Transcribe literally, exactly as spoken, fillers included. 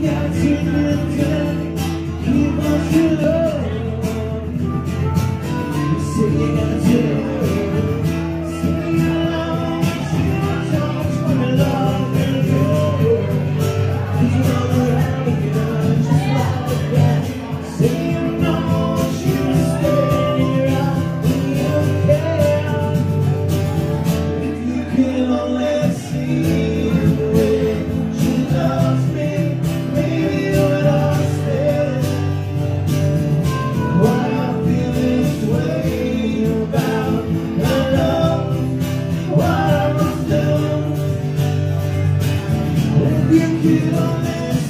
got to live good, keep on your love. You say you got to love, say you love, say how much more love and go. Cause you run around with your eyes just like that. Say you know what you stay in your eyes when you care. If you can only see the way she loves me, maybe you would understand why I feel this way about my love, what I must do. If you could only